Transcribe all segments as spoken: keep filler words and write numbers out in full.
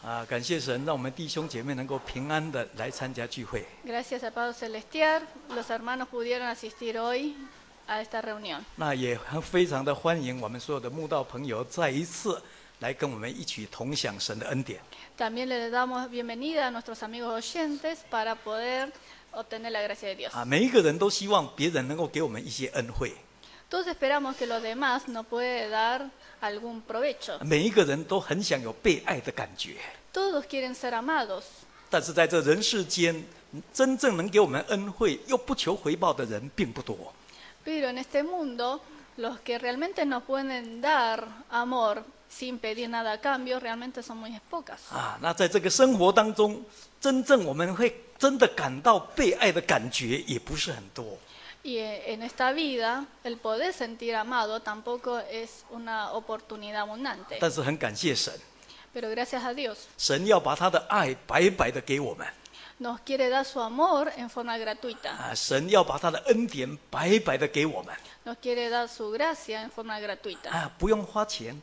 啊，感谢神，让我们弟兄姐妹能够平安的来参加聚会。 Gracias al Padre Celestial, los hermanos pudieron asistir hoy a esta reunión. 那也非常的欢迎我们所有的慕道朋友再一次来跟我们一起同享神的恩典。 También le damos bienvenida a nuestros amigos oyentes para poder obtener la gracia de Dios. 啊，每一个人都希望别人能够给我们一些恩惠， Todos esperamos que los demás nos puedan dar algún provecho. 每一个人都很想有被爱的感觉。 Todos quieren ser amados. 但是在这人世间，真正能给我们恩惠又不求回报的人并不多。 Pero en este mundo, los que realmente nos pueden dar amor sin pedir nada a cambio, realmente son muy pocas. 啊，那在这个生活当中，真正我们会真的感到被爱的感觉也不是很多。 Y en esta vida, el poder sentir amado tampoco es una oportunidad abundante. 但是很感谢神， Pero gracias a Dios, 神要把他的爱白白的给我们 nos quiere dar su amor en forma gratuita. 啊，神要把他的恩典白白的给我们 Nos quiere dar su gracia en forma gratuita. 啊，不用花钱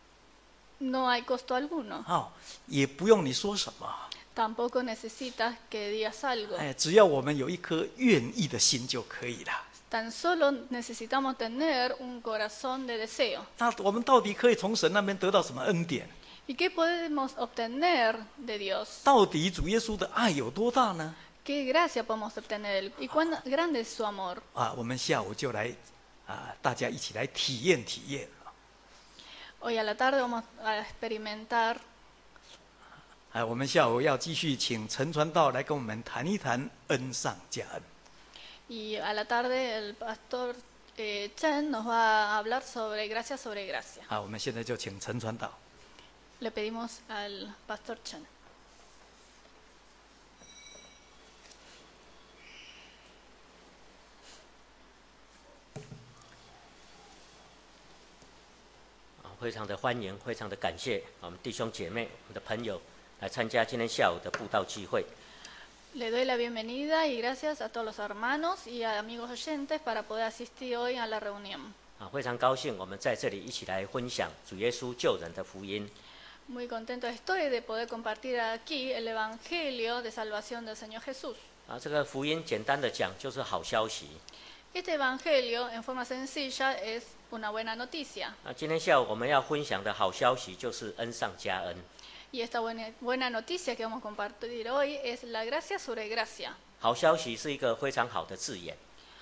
No hay costo alguno. 啊，也不用你说什么， Tampoco necesitas que digas algo. 哎，只要我们有一颗愿意的心就可以了。 Tan solo necesitamos tener un corazón de deseo. 那我们到底可以从神那边得到什么恩典？ ¿Y qué podemos obtener de Dios? 到底主耶稣的爱有多大呢？ ¿Qué gracia podemos obtener de Él? ¿Y cuán grande es su amor? 啊，我们下午就来啊，大家一起来体验体验。 Hoy a la tarde vamos a experimentar. 啊，我们下午要继续请陈传道来跟我们谈一谈恩上加恩。 Y a la tarde el pastor eh, Chen nos va a hablar sobre gracia sobre gracia. 啊，我们现在就请陈传道。 Le pedimos al pastor Chen. 非常的欢迎，非常的感谢我们弟兄姐妹、我们的朋友来参加今天下午的布道聚会。 Le doy la bienvenida y gracias a todos los hermanos y a amigos oyentes para poder asistir hoy a la reunión. 啊，非常高兴我们在这里一起来分享主耶稣救人的福音。 Muy contento estoy de poder compartir aquí el evangelio de salvación del Señor Jesús. 啊，这个福音简单的讲就是好消息。 Este evangelio, en forma sencilla, es una buena noticia. 那今天下午我们要分享的好消息就是恩上加恩。 Y esta buena, buena noticia que vamos a compartir hoy es la gracia sobre gracia. 好消息是一个非常好的字眼。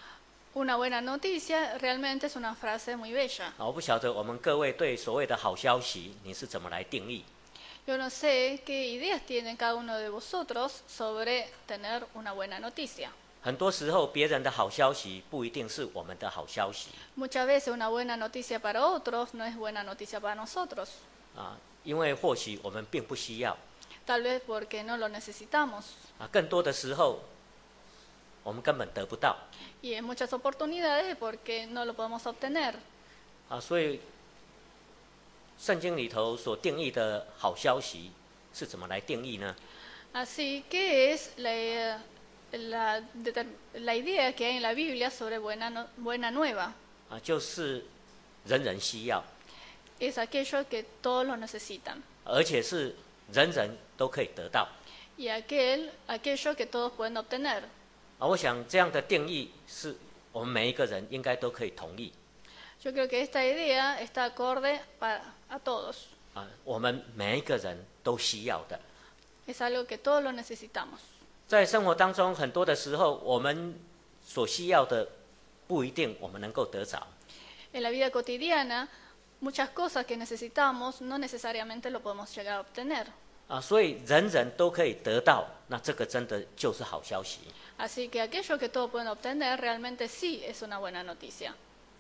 Una buena noticia realmente es una frase muy bella. 啊，我不晓得我们各位对所谓的好消息你是怎么来定义？ Yo no sé qué ideas tienen cada uno de vosotros sobre tener una buena noticia. 很多时候别人的好消息不一定是我们的好消息。 Muchas veces una buena noticia para otros no es buena noticia para nosotros. 啊，因为或许我们并不需要。 Tal vez porque no lo necesitamos. 啊，更多的时候我们根本得不到。 Y en muchas oportunidades porque no lo podemos obtener. 啊，所以圣经里头所定义的好消息是怎么来定义呢？ Así que es la, la, la idea que hay en la Biblia sobre buena, no, buena nueva. 啊，就是人人需要， Es aquello que todos lo necesitan. 而且是人人都可以得到。 Y aquel, aquello que todos pueden obtener. 啊，我想这样的定义是我们每一个人应该都可以同意。 Yo creo que esta idea está acorde para, a todos. 啊，我们每一个人都需要的。 Es algo que todos lo necesitamos. 在生活当中，很多的时候，我们所需要的不一定我们能够得着。 En la vida cotidiana, muchas cosas que necesitamos no necesariamente lo podemos llegar a obtener. 啊，所以人人都可以得到，那这个真的就是好消息。 Así que aquello que todos pueden obtener realmente sí es una buena noticia.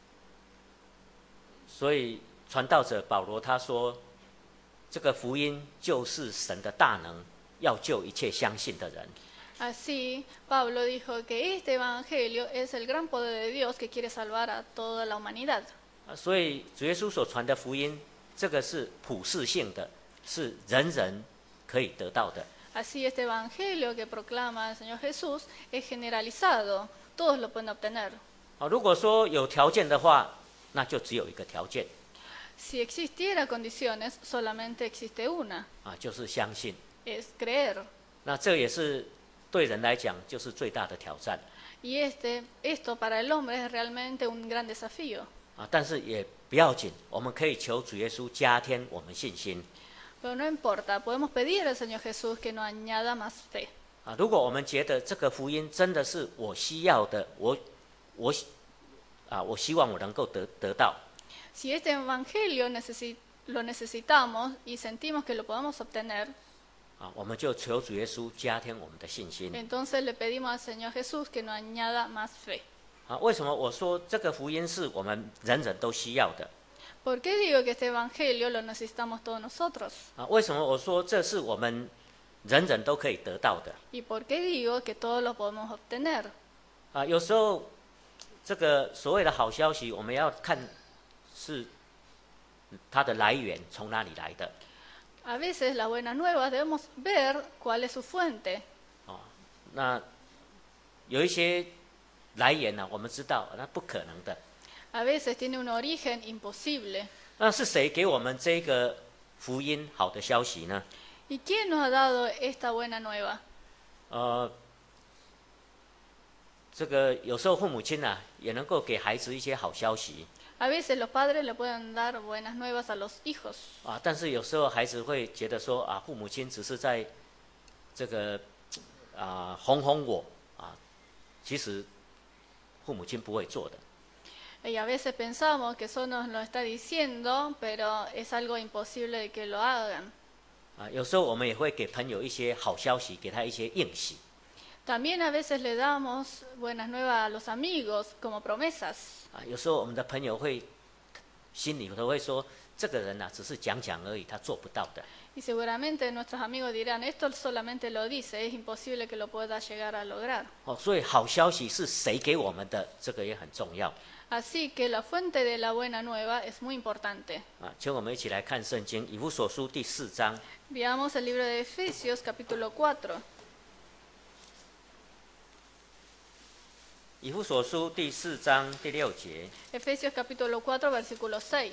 所以传道者保罗他说，这个福音就是神的大能，要救一切相信的人。 Así, Pablo dijo que este evangelio es el gran poder de Dios que quiere salvar a toda la humanidad. 啊，所以主耶稣所传的福音，这个是普世性的，是人人可以得到的。 Así, este evangelio que proclama el Señor Jesús es generalizado, todos lo pueden obtener. 啊，如果说有条件的话，那就只有一个条件， Si existiera condiciones, solamente existe una, 啊，就是相信。 es creer. 那这也是对人来讲就是最大的挑战 Y este, esto para el hombre es realmente un gran desafío. 啊，但是也不要紧，我们可以求主耶稣加添我们信心 Pero no importa, podemos pedir al Señor Jesús que nos añada más fe. 啊。如果我们觉得这个福音真的是我需要的，我我啊，我希望我能够得得到 Si este evangelio necesi- lo necesitamos y sentimos que lo podemos obtener, 啊，我们就求主耶稣加添我们的信心 entonces le pedimos al Señor Jesús que nos añada más fe. 啊。为什么我说这个福音是我们人人都需要的 ¿Por qué digo que este evangelio lo necesitamos todos nosotros? 啊？为什么我说这是我们人人都可以得到的 ¿Y por qué digo que todos lo podemos obtener? 啊？有时候这个所谓的好消息，我们要看是它的来源从哪里来的 A veces las buenas nuevas debemos ver cuál es su fuente. 啊。那有一些来源呢、我们知道那不可能的。 A veces tiene un origen imposible. 那是谁给我们这个福音好的消息呢？ ¿Y quién nos ha dado esta buena nueva? 呃，这个有时候父母亲啊，也能够给孩子一些好消息 A veces los padres le pueden dar buenas nuevas a los hijos, 啊，但是有时候孩子会觉得说啊，父母亲只是在这个啊哄哄我啊，其实父母亲不会做的。 y a veces pensamos que eso nos lo está diciendo, pero es algo imposible de que lo hagan. 啊，有时候我们也会给朋友一些好消息，给他一些应许 También a veces le damos buenas nuevas a los amigos como promesas. 啊。有时候我们的朋友会心里头会说，这个人啊，只是讲讲而已，他做不到的。 Y seguramente nuestros amigos dirán, esto solamente lo dice, es imposible que lo pueda llegar a lograr. 哦，所以好消息是谁给我们的，这个也很重要 Así que la fuente de la buena nueva es muy importante. 啊。请我们一起来看圣经《以弗所书》第四章。 Veamos el libro de Efesios capítulo cuatro. 以弗所书第四章第六节， Efesios capítulo cuatro, versículo seis.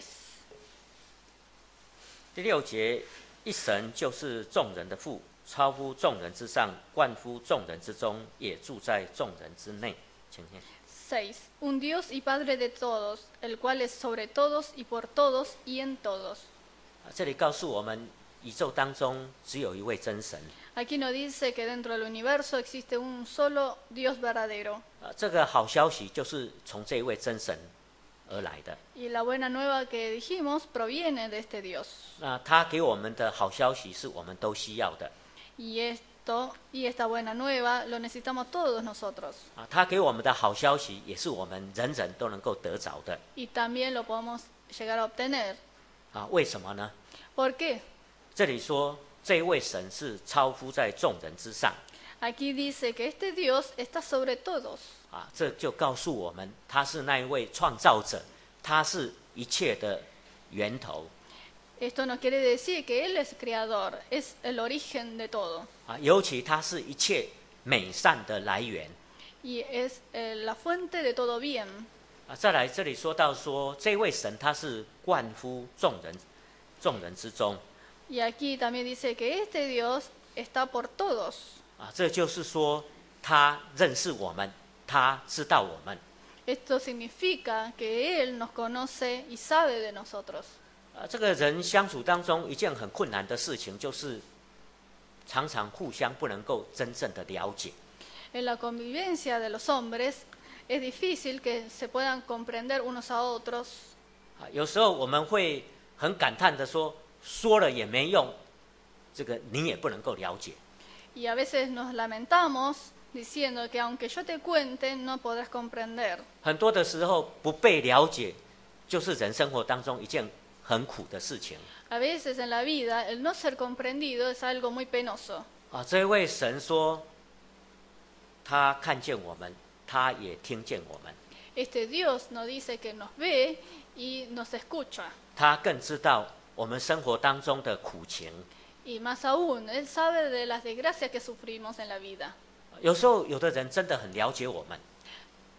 第六节，一神就是众人的父，超乎众人之上，冠乎众人之中，也住在众人之内。请念。 seis. Un Dios y Padre de todos, el cual es sobre todos y por todos y en todos. 啊，这里告诉我们，宇宙当中只有一位真神。 Aquí nos dice que dentro del universo existe un solo Dios verdadero. 啊，这个好消息就是从这一位真神而来的。 Y la buena nueva que dijimos proviene de este Dios. 那他给我们的好消息是我们都需要的 Y esto y esta buena nueva lo necesitamos todos nosotros. 啊，他给我们的好消息也是我们人人都能够得着的 Y también lo podemos llegar a obtener. 啊。为什么呢？ ¿Por qué? 这里说这位神是超乎在众人之上 Aquí dice que este Dios está sobre todos. 啊，这就告诉我们他是那一位创造者，他是一切的源头 Esto nos quiere decir que Él es creador, es el origen de todo. 啊，尤其他是一切美善的来源 Y es eh, la fuente de todo bien. 啊。再来这里说到说这位神他是冠乎众人众人之中 Y aquí también dice que este Dios está por todos. 啊，这就是说他认识我们，他知道我们 Esto significa que Él nos conoce y sabe de nosotros. 啊。这个人相处当中一件很困难的事情，就是常常互相不能够真正的了解 En la convivencia de los hombres es difícil que se puedan comprender unos a otros. 啊。有时候我们会很感叹的说，说了也没用，这个你也不能够了解 Y a veces nos lamentamos diciendo que aunque yo te cuente, no podrás comprender. 很多的时候不被了解，就是人生活当中一件很苦的事情 A veces en la vida el no ser comprendido es algo muy penoso. 啊。这位神说，他看见我们，他也听见我们， Este Dios nos dice que nos ve y nos escucha. 他更知道我们生活当中的苦情。 Y más aún, Él sabe de las desgracias que sufrimos en la vida. 有时候有的人真的很了解我们，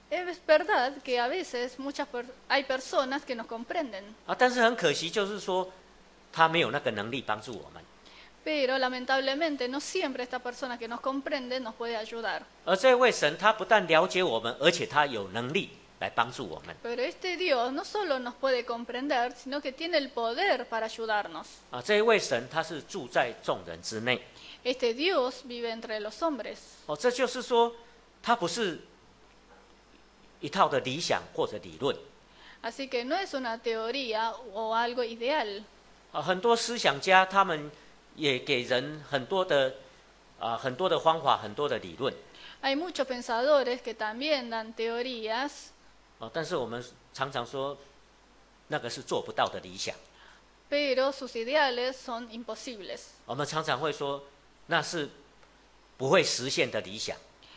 Es verdad que a veces muchas per- hay personas que nos comprenden, 啊，但是很可惜，就是说他没有那个能力帮助我们。 pero lamentablemente no siempre esta persona que nos comprende nos puede ayudar. 而这位神，他不但了解我们，而且他有能力来帮助我们。 Pero este Dios no solo nos puede comprender, sino que tiene el poder para ayudarnos. 啊，这一位神他是住在众人之内。 Este Dios vive entre los hombres. 哦，这就是说，他不是一套的理想或者理论。 Así que no es una teoría o algo ideal. 啊，很多思想家他们也给人很多的啊很多的方法，很多的理论。 Hay muchos pensadores que también dan teorías, 啊，但是我们常常说，那个是做不到的理想。 pero sus ideales son imposibles. 我们常常会说，那是不会实现的理想。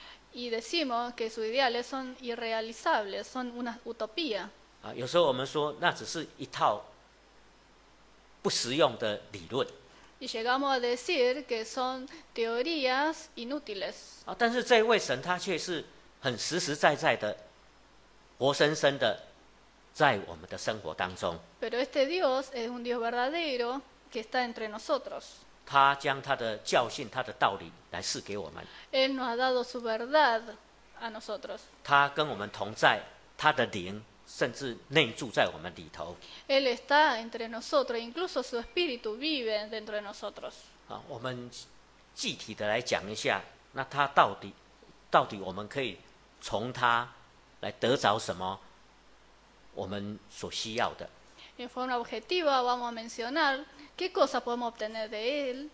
Y decimos que sus ideales son irrealizables, son una utopía. 啊，有时候我们说，那只是一套不实用的理论。 Y llegamos a decir que son teorías inútiles. 啊，但是这一位神他却是很实实在在的、活生生的，在我们的生活当中， Pero este Dios es un Dios verdadero que está entre nosotros. 他将他的教训、他的道理来赐给我们。 Él nos ha dado su verdad a nosotros. 他跟我们同在，他的灵甚至内住在我们里头。 Él está entre nosotros, incluso su espíritu vive dentro de nosotros. 啊，我们具体的来讲一下，那他到底到底我们可以从他来得着什么？我们所需要的。 En forma objetiva vamos a mencionar qué cosas podemos obtener de Él,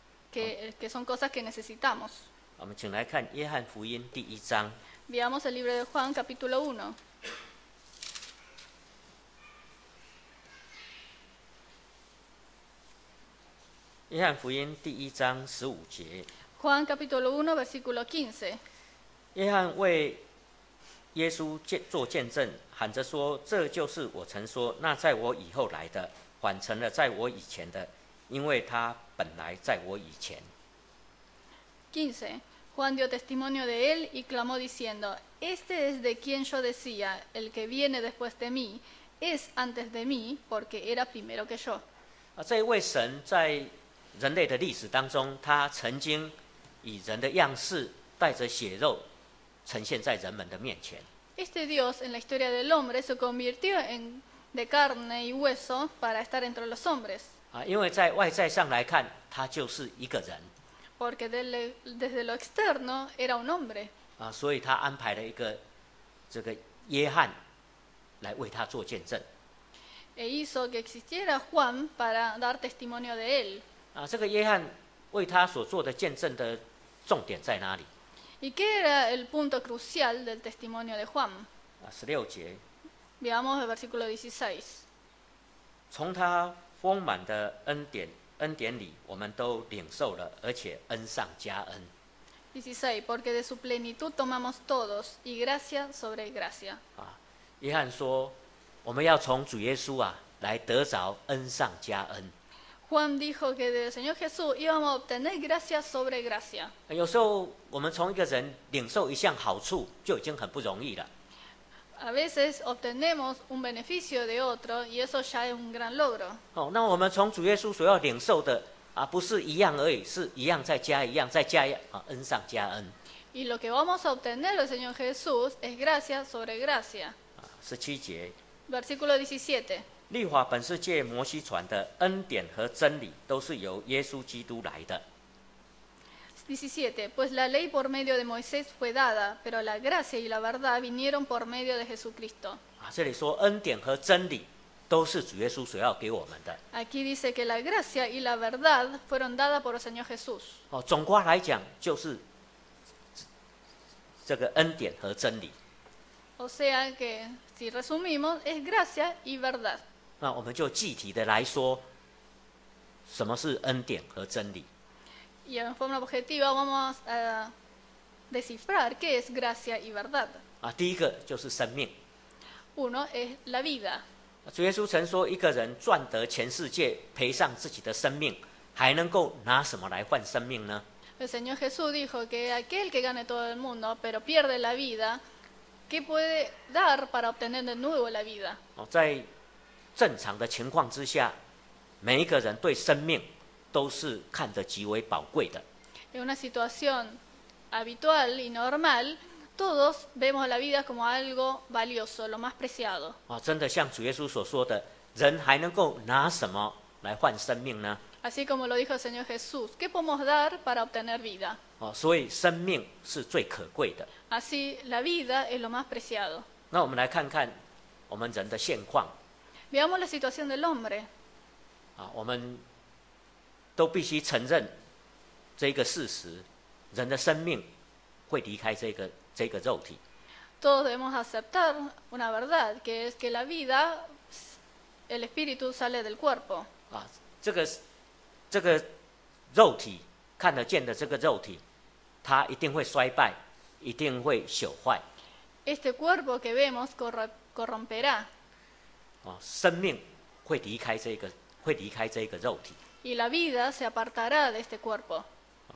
que, que son cosas que necesitamos. 我们请来看约翰福音第一章。 Veamos el libro de Juan, capítulo uno. 约翰福音第一章十五节， Juan, capítulo uno, versículo quince. 约翰为耶稣见做见证，喊着说：“这就是我曾说，那在我以后来的，反成了在我以前的，因为他本来在我以前。” quince. Juan dio testimonio de él y clamó diciendo, Este es de quien yo decía, el que viene después de mí, es antes de mí, porque era primero que yo. 啊，这一位神在人类的历史当中，他曾经以人的样式，带着血肉，呈现在人们的面前。 Este Dios en la historia del hombre se convirtió en de carne y hueso para estar entre los hombres, 啊，因为在外在上来看，他就是一个人。 porque del- desde lo externo era un hombre. 啊，所以他安排了一个这个约翰来为他做见证。 E hizo que existiera Juan para dar testimonio de él. 啊，这个约翰为他所做的见证的重点在哪里？ ¿Y qué era el punto crucial del testimonio de Juan? 啊，十六节， Veamos el versículo dieciséis. 从他丰满的恩典恩典里，我们都领受了，而且恩上加恩。 dieciséis. Porque de su plenitud tomamos todos, y gracia sobre gracia. 啊，约翰说，我们要从主耶稣啊来得着恩上加恩。 Juan dijo que del Señor Jesús íbamos a obtener gracia sobre gracia. 有时候我们从一个人领受一项好处，就已经很不容易了。 A veces obtenemos un beneficio de otro y eso ya es un gran logro. 哦，那我们从主耶稣所要领受的啊，不是一样而已，是一样再加一样，再加一样啊，恩上加恩。 Y lo que vamos a obtener del Señor Jesús es gracia sobre gracia. 啊，十七节， Versículo diecisiete. 律法本是借摩西传的，恩典和真理都是由耶稣基督来的。 diecisiete. Pues la ley por medio de Moisés fue dada, pero la gracia y la verdad vinieron por medio de Jesucristo. 啊，这里说恩典和真理都是主耶稣所要给我们的。 Aquí dice que la gracia y la verdad fueron dadas por el Señor Jesús. 哦，总括来讲就是这个恩典和真理。 O sea que, si resumimos, es gracia y verdad. 那我们就具体的来说，什么是恩典和真理？ Y en forma objetiva vamos a descifrar qué es gracia y verdad. 啊，第一个就是生命。 Uno es la vida. 主耶稣曾说，一个人赚得全世界，赔上自己的生命，还能够拿什么来换生命呢？ El Señor Jesús dijo que aquel que gane todo el mundo, pero pierde la vida, ¿Qué puede dar para obtener de nuevo la vida? 哦，在正常的情况之下，每一个人对生命都是看得极为宝贵的。 En una situación habitual y normal, todos vemos la vida como algo valioso, lo más preciado. 啊，真的像主耶稣所说的，人还能够拿什么来换生命呢？ Así como lo dijo el Señor Jesús, ¿qué podemos dar para obtener vida? 哦，所以生命是最可贵的。 Así, la vida es lo más preciado. 那我们来看看我们人的现况 Veamos la situación del hombre. 啊，我们都必须承认这个事实：人的生命会离开这个这个肉体。 Todos debemos aceptar una verdad, que es que la vida, el espíritu sale del cuerpo. 啊，这个这个肉体看得见的这个肉体，它一定会衰败，一定会朽坏。 Este cuerpo que vemos corro- corromperá 啊，生命会离开这个会离开这个肉体。 y la vida se apartará de este cuerpo.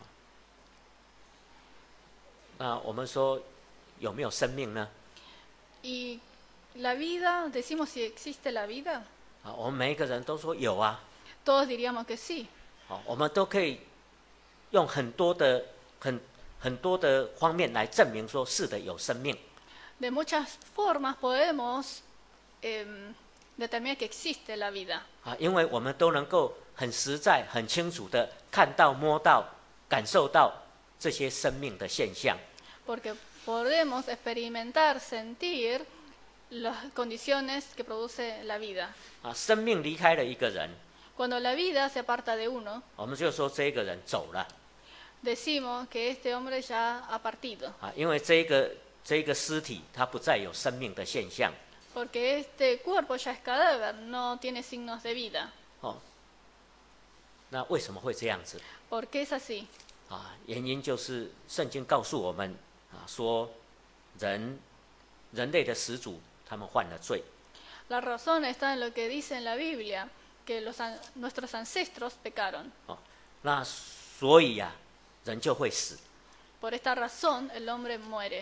那我们说有没有生命呢？ Y la vida, decimos si existe la vida, 啊，我们每一个人都说有啊。 todos diríamos que sí. 好，我们都可以用很多的很很多的方面来证明说是的有生命。 De muchas formas podemos em, determinar que existe la vida, 啊，因为我们都能够很实在、很清楚的看到、摸到、感受到这些生命的现象。 porque podemos experimentar, sentir las condiciones que produce la vida. 啊，生命离开了一个人， Cuando la vida se aparta de uno, 我们就说这个人走了。 decimos que este hombre ya ha partido, 啊，因为这个这个尸体它不再有生命的现象。 porque este cuerpo ya es cadáver, no tiene signos de vida. 哦，那为什么会这样子？ ¿Por qué es así? 啊，原因就是圣经告诉我们啊，说人人类的始祖他们犯了罪。 La razón está en lo que dice en la Biblia, que los, an- nuestros ancestros pecaron. 哦，那所以呀、啊，人就会死。 Por esta razón el hombre muere.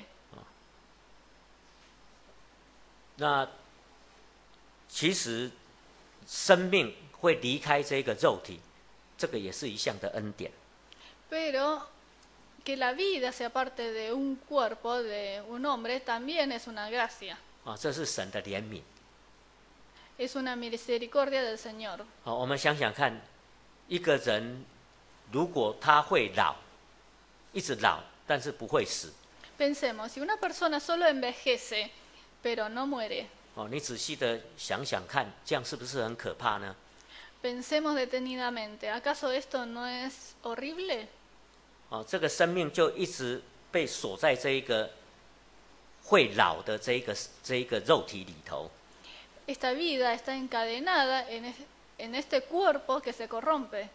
那其实生命会离开这个肉体，这个也是一项的恩典。 Pero que la vida se aparte de un cuerpo, de un hombre, también es una gracia. 啊，这是神的怜悯。 Es una misericordia del Señor. 好，我们想想看，一个人如果他会老，一直老，但是不会死， Pensemos, si una persona solo envejece, pero no muere, 哦，你仔细的想想看，这样是不是很可怕呢？ pensemos detenidamente, ¿acaso esto no es horrible? 哦，这个生命就一直被锁在这一个会老的这一个这一个肉体里头。 Esta vida está encadenada en, es- en este cuerpo que se corrompe.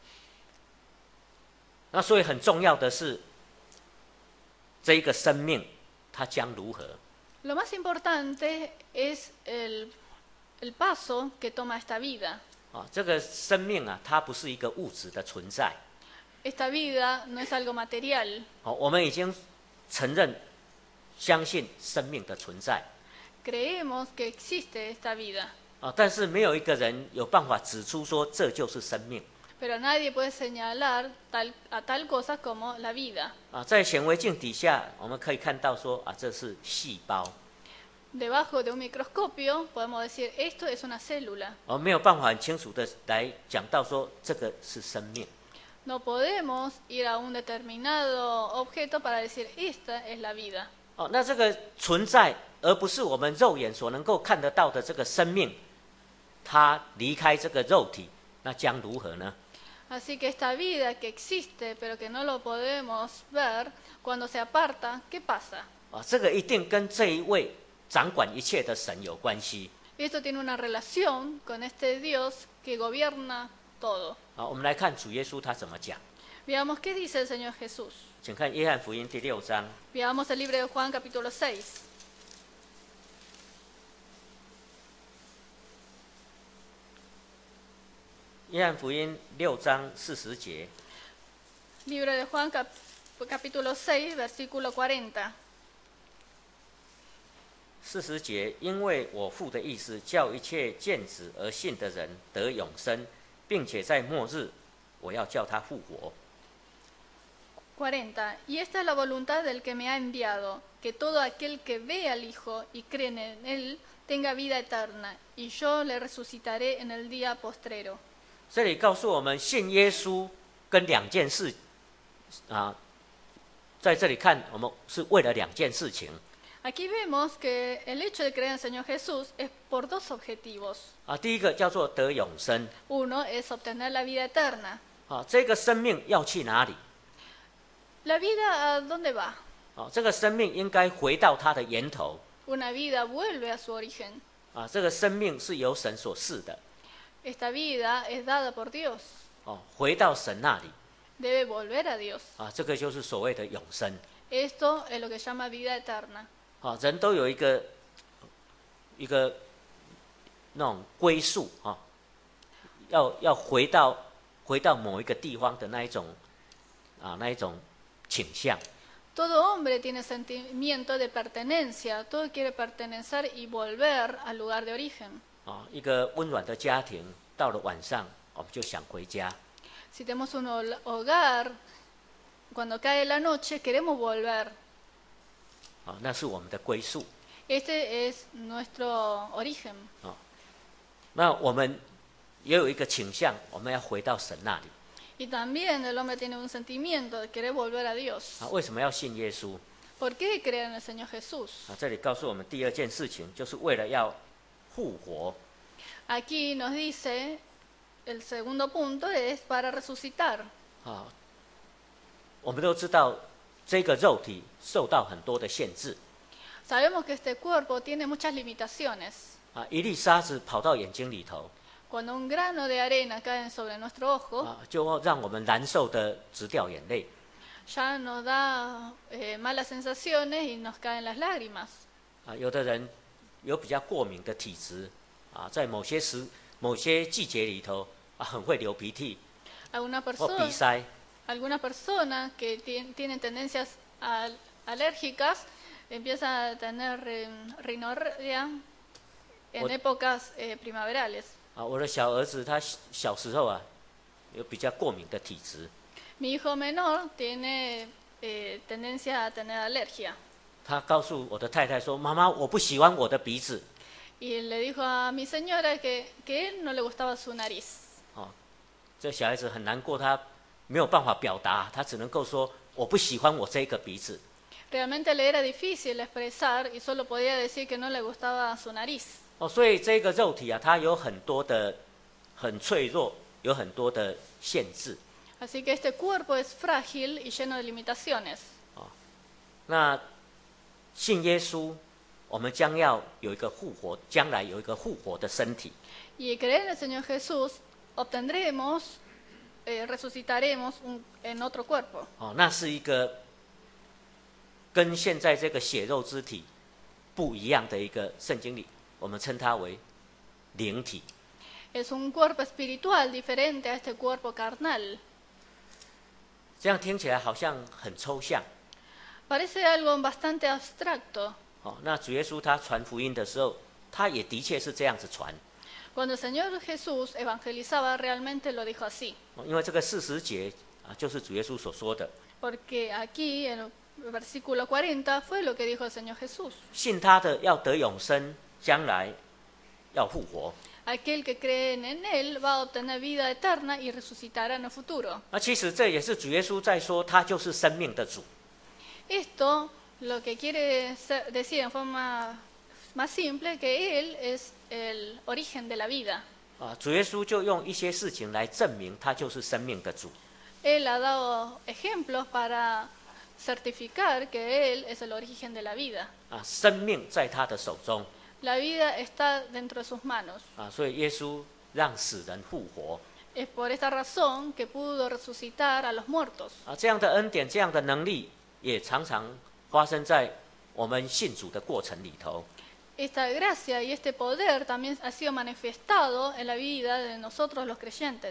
那所以很重要的是，这一个生命它将如何？ Lo más importante es el, el paso que toma esta vida. 啊，这个生命啊，它不是一个物质的存在。 Esta vida no es algo material. 哦，我们已经承认、相信生命的存在。 Creemos que existe esta vida, 啊，但是没有一个人有办法指出说这就是生命。 pero nadie puede señalar tal, a tal cosa como la vida. 啊，在显微镜底下，我们可以看到说啊，这是细胞。 Debajo de un microscopio podemos decir esto es una célula. 哦，没有办法很清楚的来讲到说这个是生命。 No podemos ir a un determinado objeto para decir esta es la vida. 哦，那这个存在，而不是我们肉眼所能够看得到的这个生命，它离开这个肉体，那将如何呢？ Así que esta vida que existe pero que no lo podemos ver, cuando se aparta, ¿qué pasa? 啊，这个一定跟这一位掌管一切的神有关系。 Esto tiene una relación con este Dios que gobierna todo. 啊，我们来看主耶稣他怎么讲， Veamos qué dice el Señor Jesús. 请看约翰福音第六章。 Veamos el libro de Juan capítulo seis. 约翰福音六章四十节， Libro de Juan cap- capítulo seis, versículo cuarenta. 四十节，因为我父的意思，叫一切见子而信的人得永生，并且在末日，我要叫他复活。 cuarenta. Y esta es la voluntad del que me ha enviado, que todo aquel que ve al Hijo y cree en él tenga vida eterna, y yo le resucitaré en el día postrero. 这里告诉我们，信耶稣跟两件事啊，在这里看，我们是为了两件事情。 Aquí vemos que el hecho de creer en el Señor Jesús es por dos objetivos. 啊，第一个叫做得永生。 Uno es obtener la vida eterna. 啊，这个生命要去哪里？ ¿La vida a dónde va? 啊，这个生命应该回到它的源头。 Una vida vuelve a su origen. 啊，这个生命是由神所赐的。 Esta vida es dada por Dios. 哦，回到神那里。 Debe volver a Dios. 啊，这个就是所谓的永生。 Esto es lo que se llama vida eterna. 啊，人都有一个一个那种归宿啊，要要回到回到某一个地方的那一种啊那一种倾向。 Todo hombre tiene sentimiento de pertenencia. Todo quiere pertenecer y volver al lugar de origen. 啊，一个温暖的家庭，到了晚上我们就想回家。 Si tenemos un hogar, cuando cae la noche queremos volver. 啊，那是我们的归宿。 Este es nuestro origen. 啊，那我们也有一个倾向，我们要回到神那里。 Y también el hombre tiene un sentimiento de querer volver a Dios. 啊，为什么要信耶稣？ ¿Por qué creer en el Señor Jesús? 啊，这里告诉我们第二件事情，就是为了要复活。 Aquí nos dice, el segundo punto es para resucitar. 啊，我们都知道这个肉体受到很多的限制。 Sabemos que este cuerpo tiene muchas limitaciones. 啊，一粒沙子跑到眼睛里头， Cuando un grano de arena cae sobre nuestro ojo, 啊，就让我们难受的直掉眼泪。 ya nos da eh, malas sensaciones y nos caen las lágrimas. 啊，有的人有比较过敏的体质，啊，在某些时、某些季节里头，啊，很会流鼻涕 Alguna 或 persona, 鼻塞。 algunas personas que tien- tienen tendencias al- alérgicas empiezan a tener eh, rinorrea en O- épocas eh, primaverales. 啊，我的小儿子他小时候啊，有比较过敏的体质， Mi hijo menor tiene eh, tendencia a tener alergia 他告诉我的太太说：“妈妈，我不喜欢我的鼻子。 y le dijo a mi señora que, que él no le gustaba su nariz. ” 哦，这小孩子很难过，他没有办法表达，他只能够说：“我不喜欢我这个鼻子。” Realmente le era difícil expresar y solo podía decir que no le gustaba su nariz. 哦，所以这个肉体啊，它有很多的很脆弱，有很多的限制。 Así que este cuerpo es frágil y lleno de limitaciones. 那信耶稣，我们将要有一个复活，将来有一个复活的身体。 Y creer en el Señor Jesús obtendremos, eh, resucitaremos un- en otro cuerpo. 哦，那是一个跟现在这个血肉之体不一样的一个圣经里，我们称它为灵体。 Es un cuerpo espiritual diferente a este cuerpo carnal. 这样听起来好像很抽象。 Parece algo bastante abstracto. 哦，那主耶稣他传福音的时候，他也的确是这样子传。 Cuando el Señor Jesús evangelizaba, realmente lo dijo así. 哦，因为这个四十节啊，就是主耶稣所说的， Porque aquí, en el versículo cuarenta, fue lo que dijo el Señor Jesús. 信他的要得永生，将来要复活。 Aquel que cree en Él va a obtener vida eterna y resucitará en el futuro. 那其实这也是主耶稣在说，他就是生命的主。 Esto lo que quiere ser- decir en forma más simple que Él es el origen de la vida. 啊，主耶稣就用一些事情来证明他就是生命的主。 Él ha dado ejemplos para certificar que Él es el origen de la vida. 啊，生命在他的手中。 La vida está dentro de sus manos. 啊，所以耶稣让死人复活。 Es por esta razón que pudo resucitar a los muertos. 啊，这样的恩典，这样的能力，也常常发生在我们信主的过程里头。 Esta gracia y este poder también ha sido manifestado en la vida de nosotros los creyentes.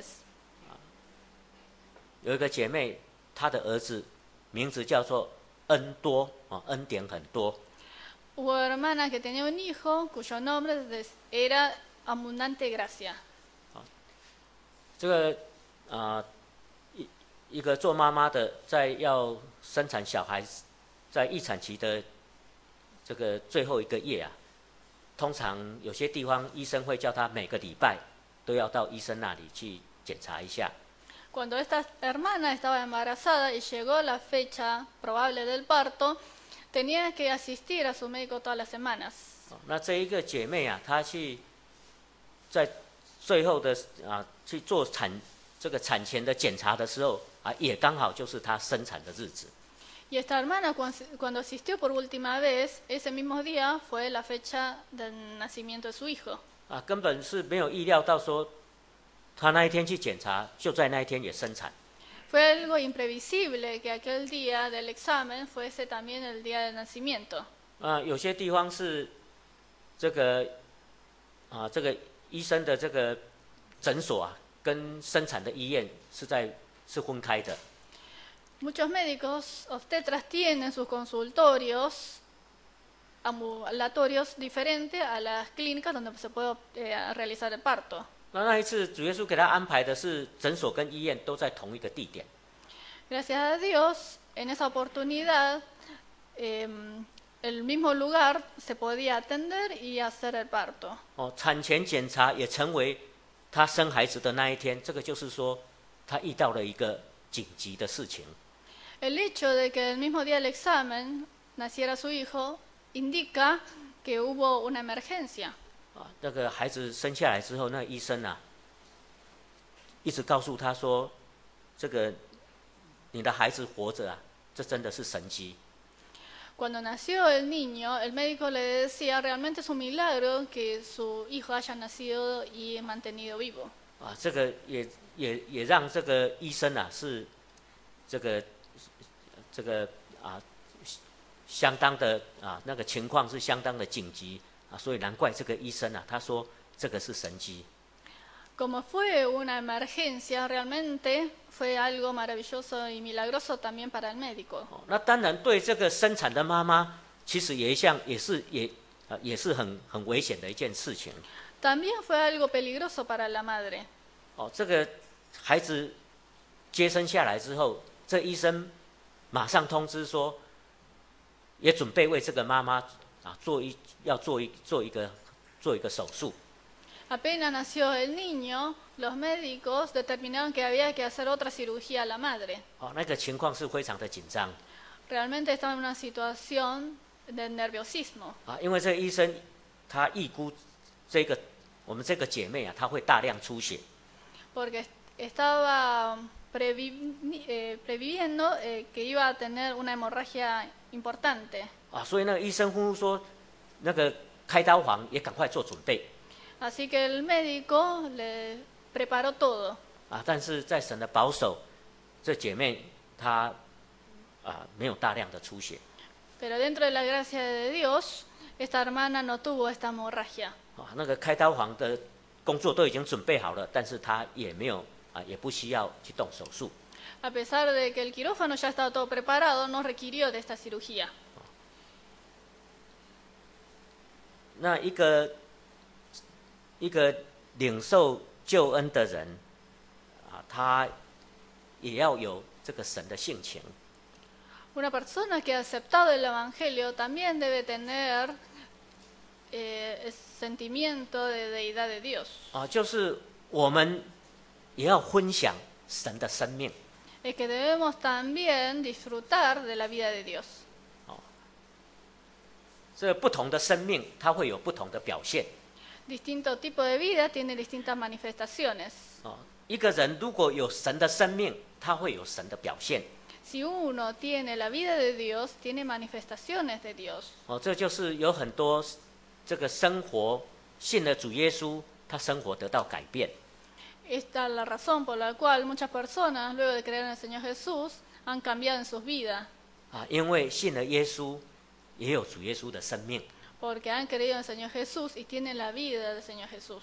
有一个姐妹，她的儿子名字叫做恩多，啊，恩典很多。 Hubo hermana que tenía un hijo cuyo nombre des- era Abundante Gracia. 这个啊、一一个做妈妈的在要生产小孩，在预产期的这个最后一个月啊，通常有些地方医生会叫他每个礼拜都要到医生那里去检查一下。 Cuando esta hermana estaba embarazada y llegó la fecha probable del parto, tenía que asistir a su médico todas las semanas. 哦那这一个姐妹啊，她去在最后的啊去做产这个产前的检查的时候啊，也刚好就是她生产的日子。 Y esta hermana cuan- cuando asistió por última vez, ese mismo día fue la fecha del nacimiento de su hijo. 啊，根本是没有意料到说，她那一天去检查，就在那一天也生产。 Fue algo imprevisible que aquel día del examen fuese también el día del nacimiento. 啊，有些地方是这个啊，这个医生的这个诊所啊，跟生产的医院是在是分开的。 Muchos médicos obstetras tienen sus consultorios ambulatorios diferentes a las clínicas donde se puede eh, realizar el parto. 那那一次主耶稣给他安排的是诊所跟医院都在同一个地点。 Gracias a Dios, en esa oportunidad, eh, el mismo lugar se podía atender y hacer el parto. 哦，产前检查也成为他生孩子的那一天，这个就是说他遇到了一个紧急的事情。 El hecho de que el mismo día del examen naciera su hijo indica que hubo una emergencia. 啊，那个孩子生下来之后，那个医生啊，一直告诉他说，这个你的孩子活着啊，这真的是神迹。 Cuando nació el niño, el médico le decía, realmente es un milagro que su hijo haya nacido y mantenido vivo. 啊，这个也也也让这个医生啊是这个这个啊相当的啊那个情况是相当的紧急啊，所以难怪这个医生啊他说这个是神迹。 Como fue una emergencia, realmente fue algo maravilloso y milagroso también para el médico. 哦，那当然对这个生产的妈妈，其实也一项也是也啊也是很很危险的一件事情。 También fue algo peligroso para la madre. 哦，这个孩子接生下来之后，这医生马上通知说，也准备为这个妈妈啊做一要做一做一个做一个手术。 Apenas nació el niño, los médicos determinaron que había que hacer otra cirugía a la madre. 哦，那个情况是非常的紧张 Realmente estaba en una situación de nerviosismo. 啊，因为这个医生他预估这个我们这个姐妹啊，她会大量出血。 Porque estaba previ- eh, previendo eh, que iba a tener una hemorragia importante. 啊，所以那个医生呼说，那个开刀房也赶快做准备 Así que el médico le preparó todo. 啊。但是在神的保守，这姐妹她啊没有大量的出血 Pero dentro de la gracia de Dios, esta hermana no tuvo esta hemorragia. 啊。那个开刀房的工作都已经准备好了，但是她也没有啊，也不需要去动手术。 A pesar de que el quirófano ya estaba todo preparado, no requirió de esta cirugía. 那一个一个领受救恩的人啊，他也要有这个神的性情 Una persona que ha aceptado el Evangelio también debe tener eh, el sentimiento de deidad de Dios. 啊，就是我们也要分享神的生命。 Es que debemos también disfrutar de la vida de Dios. 这不同的生命，它会有不同的表现。 Distinto tipo de vida tiene distintas manifestaciones. 哦，一个人如果有神的生命，他会有神的表现。 Si uno tiene la vida de Dios, tiene manifestaciones de Dios. 哦，这就是有很多这个生活信了主耶稣，他生活得到改变。 Esta es la razón por la cual muchas personas, luego de creer en el Señor Jesús, han cambiado en sus vidas. 啊，因为信了耶稣，也有主耶稣的生命。 Porque han creído en el Señor Jesús y tienen la vida del Señor Jesús.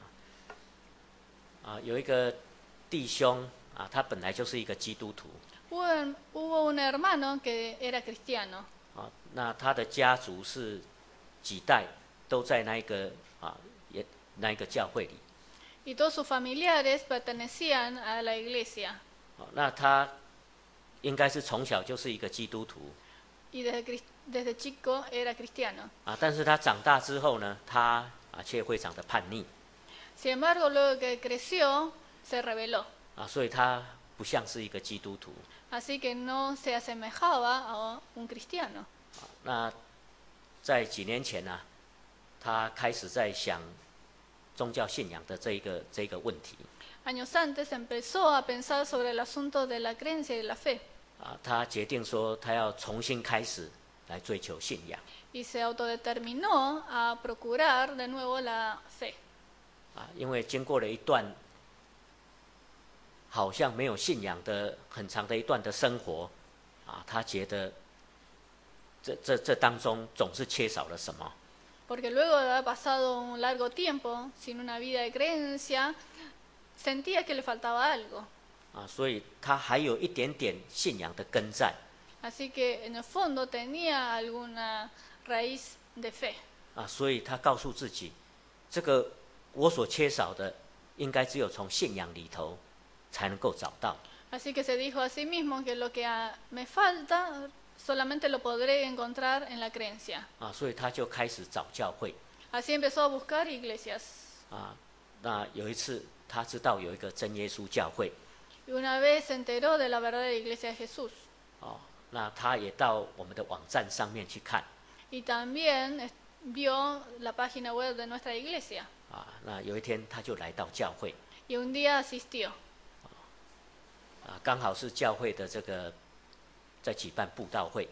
啊，有一个弟兄啊，他本来就是一个基督徒 Hubo, hubo un hermano que era cristiano. 啊，那他的家族是几代都在那一个啊也那一个教会里。 Y todos sus familiares pertenecían a la iglesia. 那他应该是从小就是一个基督徒。 Y desde, desde chico era cristiano. 啊，但是他长大之后呢，他啊却非常的叛逆。 Sin embargo, luego que creció, se rebeló. 啊，所以他不像是一个基督徒。 Así que no se asemejaba a un cristiano. 啊，那在几年前呢、啊，他开始在想宗教信仰的这一个这一个问题。 Años antes empezó a pensar sobre el asunto de la creencia y de la fe. 啊，他决定说他要重新开始来追求信仰。 Y se autodeterminó a procurar de nuevo la fe. 啊，因为经过了一段好像没有信仰的很长的一段的生活，啊，他觉得这这这当中总是缺少了什么。 Porque luego de haber pasado un largo tiempo sin una vida de creencia, sentía que le faltaba algo. 啊，所以他还有一点点信仰的根在。 Así que en el fondo tenía alguna raíz de fe. 啊，所以他告诉自己，这个我所缺少的，应该只有从信仰里头才能够找到。 Así que se dijo a sí mismo que lo que a, me falta solamente lo podré encontrar en la creencia. 啊，所以他就开始找教会。 Así empezó a buscar iglesias. 啊，那有一次他知道有一个真耶稣教会。 Y una vez se enteró de la verdadera iglesia de Jesús. 哦，那他也到我们的网站上面去看。 Y también vio la página web de nuestra iglesia. 啊，那有一天他就来到教会。 Y un día asistió. 啊，刚好是教会的这个在举办布道会。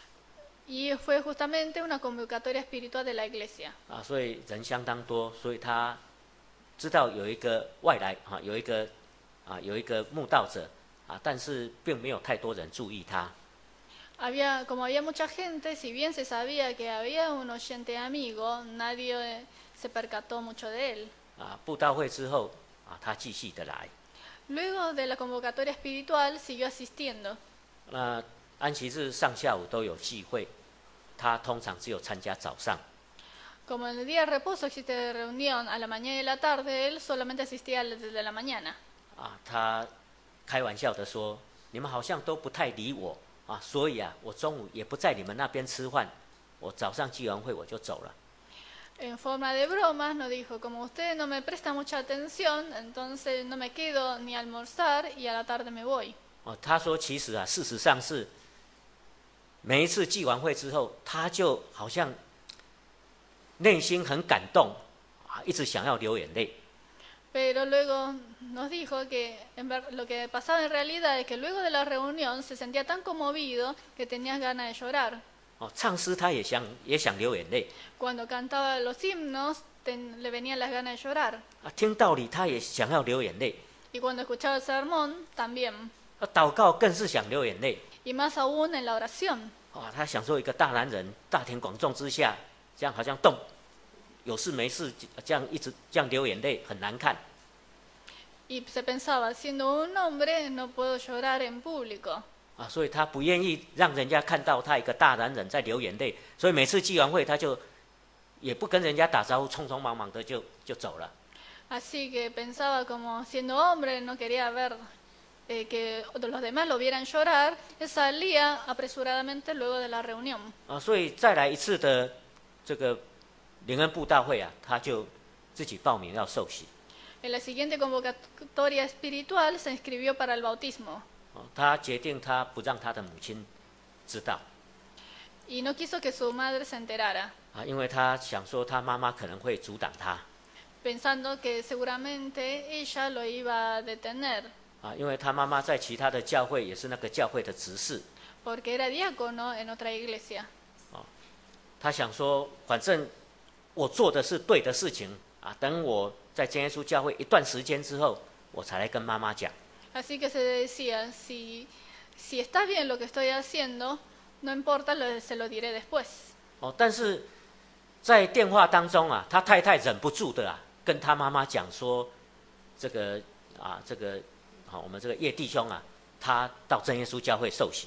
Y fue justamente una convocatoria espiritual de la iglesia. 啊，所以人相当多，所以他知道有一个外来啊，有一个啊有一个慕道者啊，但是并没有太多人注意他。 Había, como había mucha gente, si bien se sabía que había un oyente amigo, nadie se percató mucho de él. 啊，布道会之后啊，他继续的来。 Luego de la convocatoria espiritual siguió asistiendo. 那安息日上下午都有聚会，他通常只有参加早上。 Como en el día de reposo existe reunión a la mañana y a la tarde, él solamente asistía desde la mañana. 啊，他开玩笑的说：“你们好像都不太理我啊，所以啊，我中午也不在你们那边吃饭，我早上聚完会我就走了。” En forma de bromas nos dijo, como ustedes no me prestan mucha atención, entonces no me quedo ni a almorzar y a la tarde me voy. 哦，他说其实啊，事实上是每一次聚完会之后，他就好像内心很感动啊，一直想要流眼泪。 Pero luego nos dijo que en ver, lo que pasaba en realidad es que luego de la reunión se sentía tan conmovido que tenía ganas de llorar. 哦，唱诗他也想也想流眼泪 Cuando cantaba los himnos ten, le venían las ganas de llorar. 啊，听道理他也想要流眼泪 Y cuando escuchaba el sermón también. 啊，祷告更是想流眼泪 Y más aún en la oración. 啊，他想说一个大男人大庭广众之下，这样好像动有事没事，这样一直这样流眼泪很难看。 Y se pensaba, siendo un hombre no puedo llorar en público. 啊，所以他不愿意让人家看到他一个大男人在流眼泪，所以每次聚完会他就也不跟人家打招呼，匆匆忙忙的就就走了。 Así que pensaba como siendo hombre no quería ver eh, que los demás lo vieran llorar, él salía apresuradamente luego de la reunión. 啊，所以再来一次的这个灵恩布道会啊，他就自己报名要受洗。 En la siguiente convocatoria espiritual se inscribió para el bautismo. 他决定他不让他的母亲知道 Y no quiso que su madre se enterara, 啊，因为他想说他妈妈可能会阻挡他 pensando que seguramente ella lo iba a detener, 啊，因为他妈妈在其他的教会也是那个教会的执事 porque era diácono en otra iglesia. 啊，他想说反正我做的是对的事情啊，等我在真耶稣教会一段时间之后，我才来跟妈妈讲。 Así que se decía, si, si está bien lo que estoy haciendo, no importa, lo, se lo diré después. 哦，但是在电话当中啊，他太太忍不住的啊，跟他妈妈讲说，这个啊，这个好、啊，我们这个叶弟兄啊，他到真耶稣教会受洗。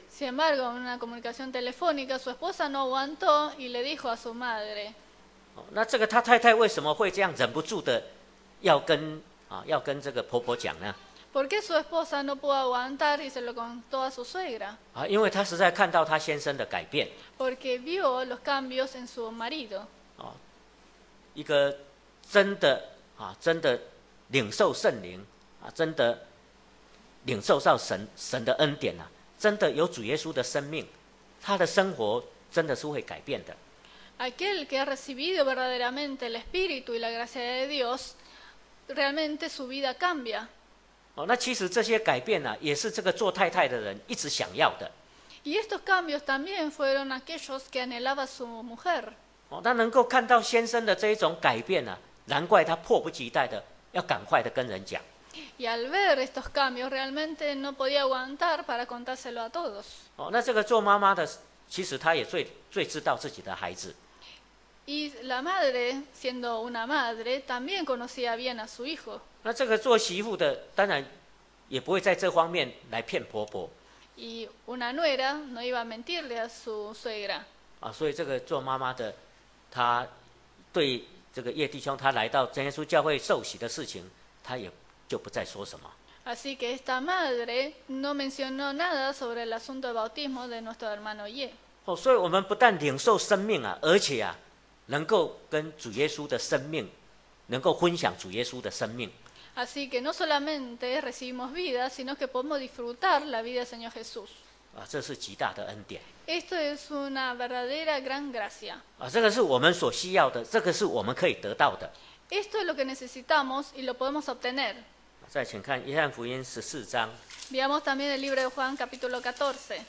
Sin embargo, en una comunicación telefónica, su esposa no aguantó y le dijo a su madre. 哦，那这个他太太为什么会这样忍不住的要跟啊要跟这个婆婆讲呢？ ¿Por qué su esposa no pudo aguantar y se lo contó a su suegra? 啊，因为她实在看到她先生的改变。 Porque vio los cambios en su marido. 啊，一个真的啊真的领受圣灵啊，真的领受到神神的恩典啊，真的有主耶稣的生命，他的生活真的是会改变的。 Aquel que ha recibido verdaderamente el Espíritu y la gracia de Dios, realmente su vida cambia. 哦，那其实这些改变呢、啊，也是这个做太太的人一直想要的。 Y estos cambios también fueron aquellos que anhelaba su mujer. 哦，他能够看到先生的这一种改变呢、啊，难怪他迫不及待的要赶快的跟人讲。 Y al ver estos cambios, realmente no podía aguantar para contárselo a todos. 哦，那这个做妈妈的，其实她也最最知道自己的孩子。 Y la madre, siendo una madre, también conocía bien a su hijo. 那这个做媳妇的，当然也不会在这方面来骗婆婆。 Y una nuera no iba a mentirle a su suegra. 啊，所以这个做妈妈的，她对这个叶弟兄他来到真耶稣教会受洗的事情，他也就不再说什么。 Así que esta madre no mencionó nada sobre el asunto de bautismo de nuestro hermano Ye. 哦，所以我们不但领受生命啊，而且啊，能够跟主耶稣的生命，能够分享主耶稣的生命。 Así que no solamente recibimos vida, sino que podemos disfrutar la vida del Señor Jesús. 啊，这是极大的恩典。 Esto es una verdadera gran gracia. 啊，这个是我们所需要的，这个是我们可以得到的。 Esto es lo que necesitamos y lo podemos obtener. 再请看约翰福音十四章， Veamos también el libro de Juan capítulo catorce.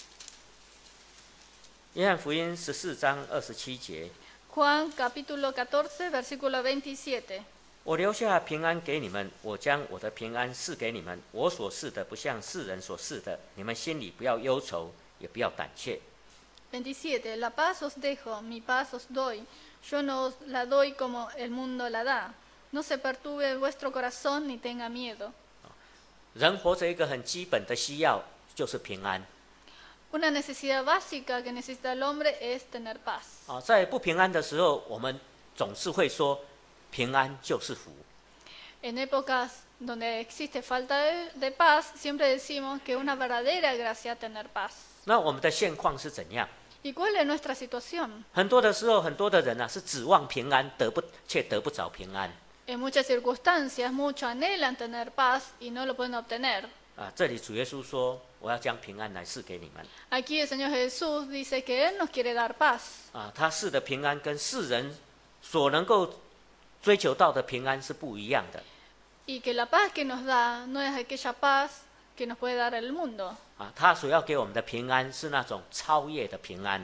约翰福音十四章二十七节。 Juan capítulo catorce, versículo veintisiete. 我留下平安给你们，我将我的平安赐给你们。我所赐的不像世人所赐的，你们心里不要忧愁，也不要胆怯。 veintisiete. La paz os dejo, mi paz os doy. Yo no os la doy como el mundo la da. No se perturbe vuestro corazón ni tenga miedo. 人活着一个很基本的需要就是平安。 Una necesidad básica que necesita el hombre es tener paz. 啊，在不平安的时候，我们总是会说，平安就是福。 En épocas donde existe falta de, de paz, siempre decimos que es una verdadera gracia tener paz. 那我们的现况是怎样？ ¿Y cuál es nuestra situación? 很多的时候，很多的人啊是指望平安，得不却得不着平安。 En muchas circunstancias, muchos anhelan tener paz y no lo pueden obtener. 啊，这里主耶稣说，我要将平安来赐给你们。 Aquí el Señor Jesús dice que Él nos quiere dar paz. 啊，他赐的平安跟世人所能够追求到的平安是不一样的。 Y que la paz que nos da no es aquella paz que nos puede dar el mundo. 啊，他所要给我们的平安是那种超越的平安。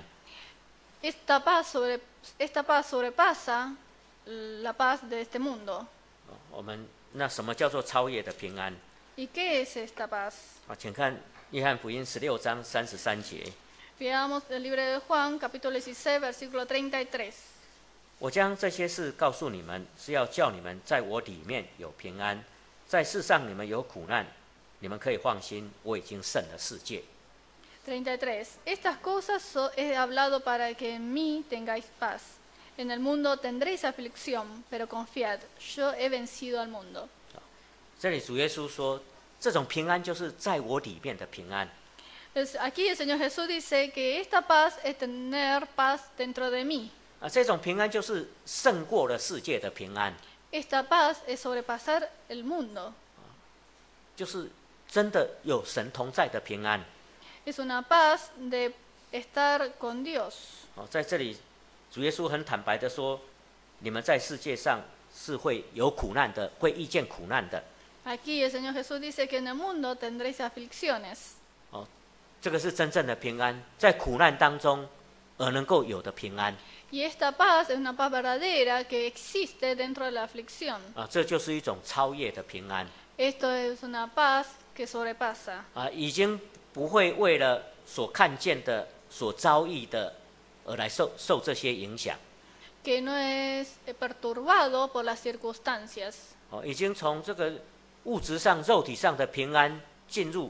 Esta paz, sobre, esta paz sobrepasa la paz de este mundo. 哦我们那什么叫做超越的平安？ ¿Y qué es esta paz? 啊，请看约翰福音十六章三十三节。 Veamos el libro de Juan, capítulo dieciséis, versículo treinta y tres. 我将这些事告诉你们，是要叫你们在我里面有平安。在世上你们有苦难，你们可以放心，我已经胜了世界。 treinta y tres. Estas cosas so- he hablado para que en mí tengáis paz. En el mundo tendréis aflicción, pero confiad, yo he vencido al mundo. 这里主耶稣说，这种平安就是在我里面的平安。 Es- Aquí el Señor Jesús dice que esta paz es tener paz dentro de mí. 啊，这种平安就是胜过了世界的平安， Esta paz es sobrepasar el mundo. 就是真的有神同在的平安。 Es una paz de estar con Dios. 哦，在这里，主耶稣很坦白的说，你们在世界上是会有苦难的，会遇见苦难的。 Aquí el Señor Jesús dice que en el mundo tendréis aflicciones. 哦，这个是真正的平安，在苦难当中而能够有的平安。 Y esta paz es una paz verdadera que existe dentro de la aflicción. 啊，这就是一种超越的平安。 Esto es una paz que sobrepasa. 啊，已经不会为了所看见的、所遭遇的而来受受这些影响。 Que no es perturbado por las circunstancias. 哦，已经从这个物质上、肉体上的平安进入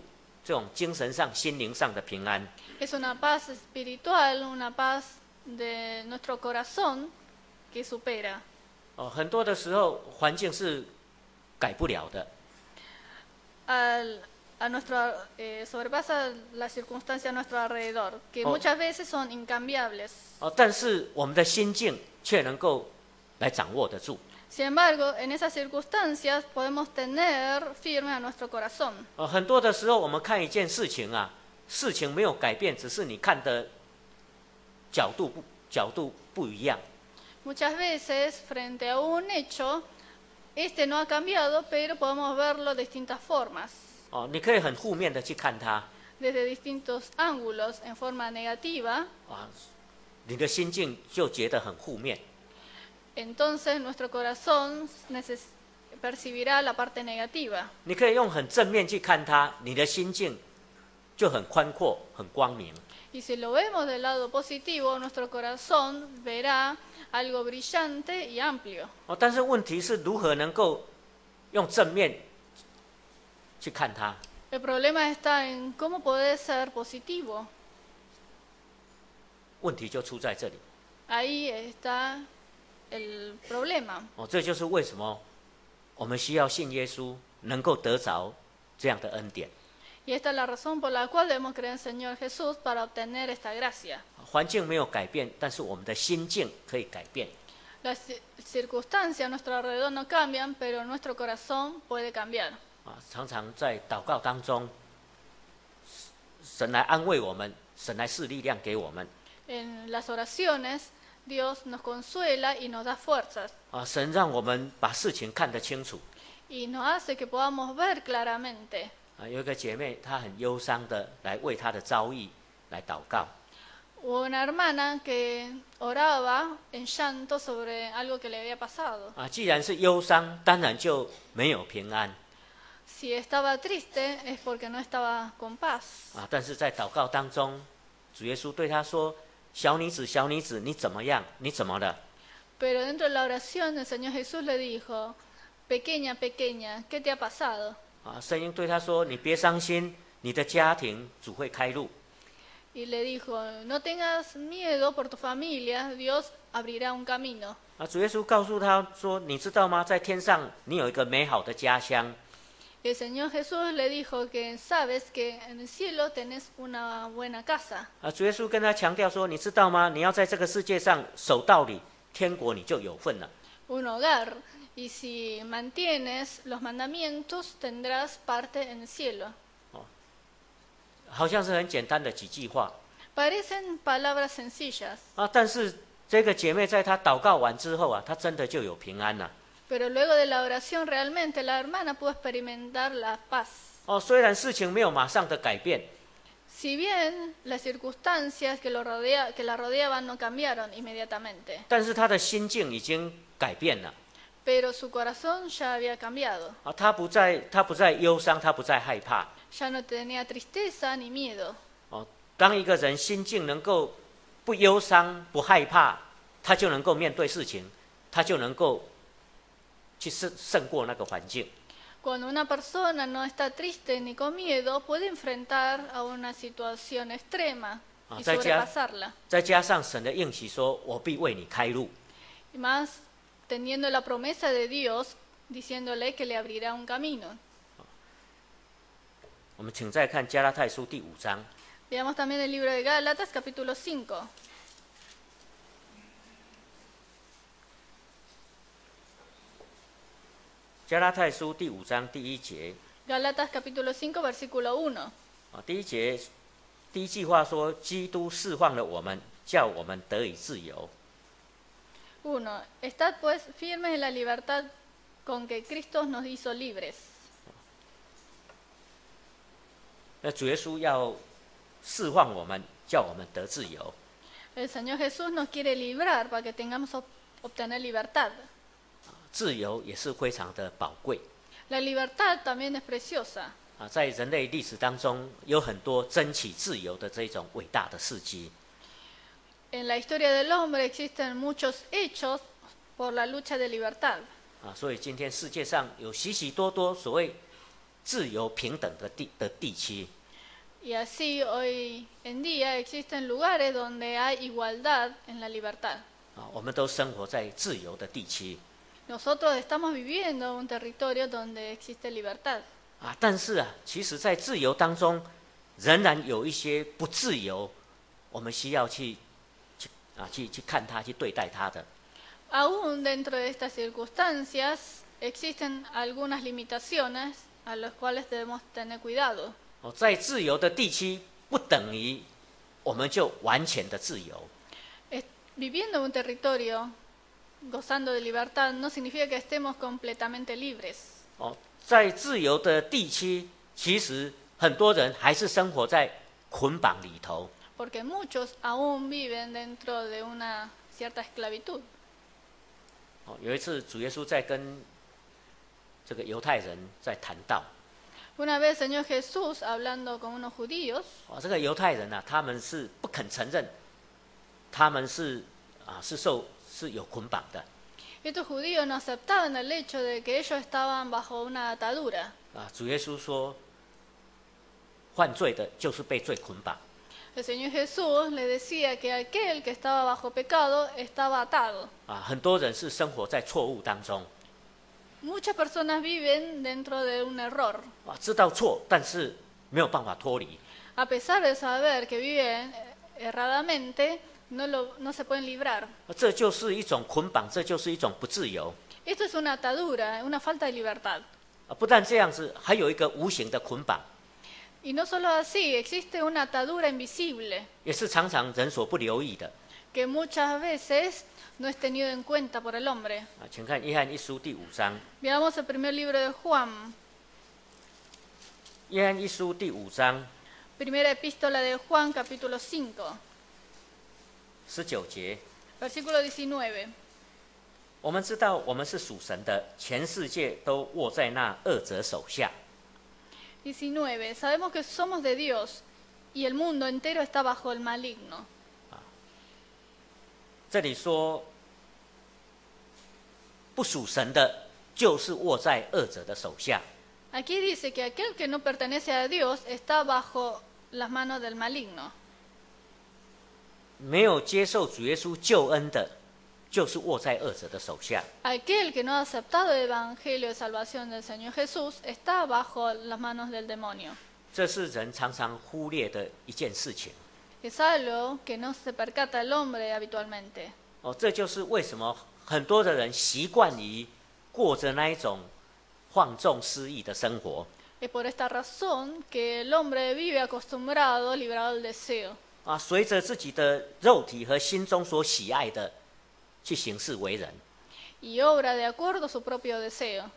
这种精神上、心灵上的平安。 Es una paz espiritual, una paz de nuestro corazón que supera. 哦，很多的时候环境是改不了的。 Al, a nuestro, eh, sobrepasa las circunstancias a nuestro alrededor, que Oh. muchas veces son incambiables. 哦，但是我们的心境却能够来掌握得住。 Sin embargo, en esas circunstancias podemos tener firme a nuestro corazón. 哦，很多的时候我们看一件事情啊，事情没有改变，只是你看的角度不角度不一样。 Muchas veces, frente a un hecho, este no ha cambiado, pero podemos verlo de distintas formas, 哦，你可以很负面的去看它， desde distintos ángulos, en forma negativa. 啊，你的心境就觉得很负面。 Entonces nuestro corazón neces- percibirá la parte negativa. 你可以用很正面去看它，你的心境就很宽阔、很光明。 Y si lo vemos del lado positivo, nuestro corazón verá algo brillante y amplio. 哦，但是问题是如何能够用正面去看它？ El problema está en cómo poder ser positivo. 问题就出在这里。 Ahí está el problema. 哦，这就是为什么我们需要信耶稣，能够得着这样的恩典。 Y esta es la razón por la cual debemos creer en el Señor Jesús para obtener esta gracia. 环境没有改变，但是我们的心境可以改变。 Las ci- circunstancias a nuestro alrededor no cambian, pero nuestro corazón puede cambiar. 啊，常常在祷告当中，神来安慰我们，神来赐力量给我们。 En las oraciones, Dios nos consuela y nos da fuerzas 啊，神让我们把事情看得清楚。 y nos hace que podamos ver claramente. 啊，有一个姐妹，她很忧伤的来为她的遭遇来祷告。 Hubo una hermana que oraba en llanto sobre algo que le había pasado. 啊，既然是忧伤，当然就没有平安。 Si estaba triste es porque no estaba con paz. 啊，但是在祷告当中，主耶稣对她说：“小女子，小女子，你怎么样？你怎么了？” Pero dentro de la oración el Señor Jesús le dijo, pequeña, pequeña, ¿qué te ha pasado? 啊，声音对她说：“你别伤心，你的家庭主会开路。” Y le dijo, no tengas miedo por tu familia, Dios abrirá un camino. 啊，主耶稣告诉她说：“你知道吗？在天上你有一个美好的家乡。” Y el Señor Jesús le dijo que sabes que en el cielo tenés una buena casa. 啊，主耶稣跟她强调说：“你知道吗？你要在这个世界上守道理，天国你就有份了。” Un hogar. Y si mantienes los mandamientos, tendrás parte en el cielo. 好像是很简单的几句话 Parecen palabras sencillas, 啊，但是这个姐妹在她祷告完之后啊，她真的就有平安了。 pero luego de la oración realmente la hermana pudo experimentar la paz. 哦，虽然事情没有马上的改变， Si bien las circunstancias que, lo rodea, que la rodeaban no cambiaron inmediatamente, 但是她的心境已经改变了 pero su corazón ya había cambiado. 啊，她不再她不再忧伤，她不再害怕。 Ya no tenía tristeza ni miedo. 哦，当一个人心境能够不忧伤、不害怕，他就能够面对事情，他就能够去胜胜过那个环境。 Cuando una persona no está triste ni con miedo, puede enfrentar a una situación extrema Ah, y 在家- sobrepasarla. 再加上神的应许说：“我必为你开路。 Y más teniendo la promesa de Dios diciéndole que le abrirá un camino. ” 我们请再看加拉太书第五章。 Veamos también el libro de Gálatas, capítulo cinco. 加拉太书第五章第一节 Gálatas, capítulo cinco, versículo uno. 啊，第一节第一句话说：“基督释放了我们，叫我们得以自由。 uno. Estad pues firmes en la libertad con que Cristo nos hizo libres. ” 那主耶稣要释放我们，叫我们得自由。 El Señor Jesús nos quiere librar para que tengamos ob- obtener libertad. 自由也是非常的宝贵 La libertad también es preciosa. 啊！在人类历史当中，有很多争取自由的这种伟大的事迹 En la historia del hombre existen muchos hechos por la lucha de libertad. 啊！所以今天世界上有许许多多所谓自由平等的地的地区 Y así hoy en día existen lugares donde hay igualdad en la libertad. 啊，我们都生活在自由的地区 Nosotros estamos viviendo en un territorio donde existe libertad. 啊，但是啊，其实，在自由当中，仍然有一些不自由，我们需要去去啊去去看它，去对待它的。 Aún dentro de estas circunstancias existen algunas limitaciones a las cuales debemos tener cuidado. 哦，在自由的地区，不等于我们就完全的自由。 Es- Viviendo en un territorio gozando de libertad no significa que estemos completamente libres. 哦，在自由的地区，其实很多人还是生活在捆绑里头。 Porque muchos aún viven dentro de una cierta esclavitud. 哦，有一次主耶稣在跟这个犹太人在谈道。 Una vez Señor Jesús hablando con unos judíos, 哦，这个犹太人啊，他们是不肯承认，他们是啊是受是有捆绑的 estos judíos no aceptaban el hecho de que ellos estaban bajo una atadura. 啊。主耶稣说，犯罪的就是被罪捆绑 El Señor Jesús le decía que aquel que estaba bajo pecado estaba atado. 啊。很多人是生活在错误当中 Muchas personas viven dentro de un error. 啊，知道错，但是没有办法脱离 A pesar de saber que viven erradamente, no, lo, no se pueden librar. 啊，这就是一种捆绑，这就是一种不自由 Esto es una atadura, una falta de libertad. 啊。不但这样子，还有一个无形的捆绑， Y no solo así, existe una atadura invisible 也是常常人所不留意的 que muchas veces no es tenido en cuenta por el hombre. 啊。请看约翰一书第五章， Veamos el primer libro de Juan, 约翰一书第五章 primera epístola de Juan, capítulo cinco, 十九节。 versículo diecinueve. 我们知道我们是属神的，全世界都握在那恶者手下。 diecinueve. Sabemos que somos de Dios y el mundo entero está bajo el maligno. 这里说，不属神的，就是握在恶者的手下。 Aquí dice que aquel que no pertenece a Dios está bajo las manos del maligno. 没有接受主耶稣救恩的，就是握在恶者的手下。 Aquel que no ha aceptado el evangelio de salvación del Señor Jesús está bajo las manos del demonio. 这是人常常忽略的一件事情。 Es algo que no se percata el hombre habitualmente. 哦，这就是为什么很多的人习惯于过着那一种放纵失意的生活。 Es por esta razón que el hombre vive acostumbrado, librado del deseo, 啊，随着自己的肉体和心中所喜爱的去行事为人。 y obra de acuerdo a su propio deseo.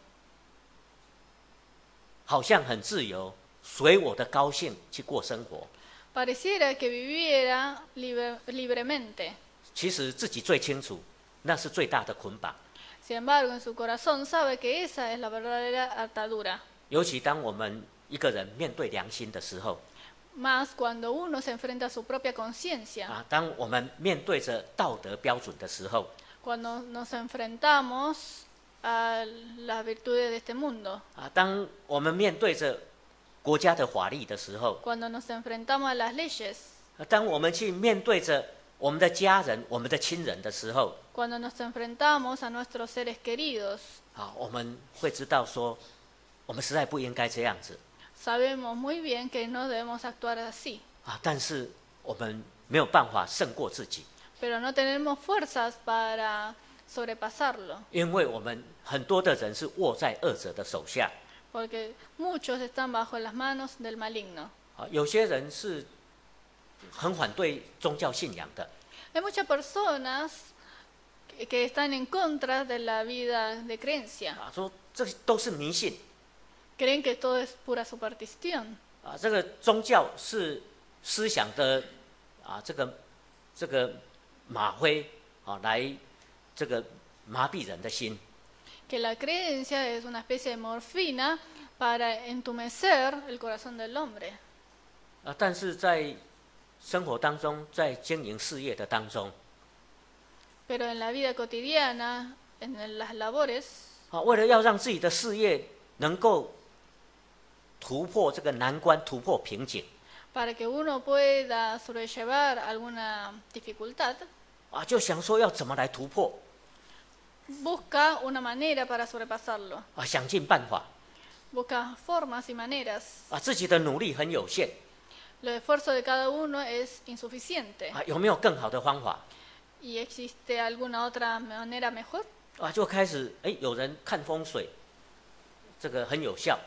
好像很自由，随我的高兴去过生活。 Pareciera que viviera libre- libremente. 其实自己最清楚，那是最大的捆绑。 Sin embargo, en su corazón sabe que esa es la verdadera atadura. 尤其当我们一个人面对良心的时候， Más cuando uno se enfrenta a su propia conciencia, 啊，当我们面对着道德标准的时候， cuando nos enfrentamos a las virtudes de este mundo, 啊，当我们面对着国家的法律的时候， cuando nos enfrentamos a las leyes, 啊，当我们去面对着我们的家人、我们的亲人的时候， cuando nos enfrentamos a nuestros seres queridos, 啊，我们会知道说，我们实在不应该这样子 sabemos muy bien que no debemos actuar así, 啊，但是我们没有办法胜过自己， pero no tenemos fuerzas para sobrepasarlo, 因为我们很多的人是握在恶者的手下。 porque muchos están bajo las manos del maligno. 啊，有些人是很反对宗教信仰的 Hay muchas personas que, que están en contra de la vida de creencia. 啊，说这都是迷信 Creen que todo es pura superstición. 啊，这个宗教是思想的啊，这个这个吗灰啊，来这个麻痹人的心 Que la creencia es una especie de morfina para entumecer el corazón del hombre. 啊，但是在生活当中，在经营事业的当中 Pero en la vida cotidiana, en las labores, 啊，为了要让自己的事业能够突破这个难关、突破瓶颈， para que uno pueda sobrellevar alguna dificultad, 啊，就想说要怎么来突破 busca una manera para sobrepasarlo. 啊，想尽办法 Busca formas y maneras. 啊，自己的努力很有限 El esfuerzo de cada uno es insuficiente. 啊，有没有更好的方法 ¿Y existe alguna otra manera mejor? 啊？就开始哎，有人看风水，这个很有效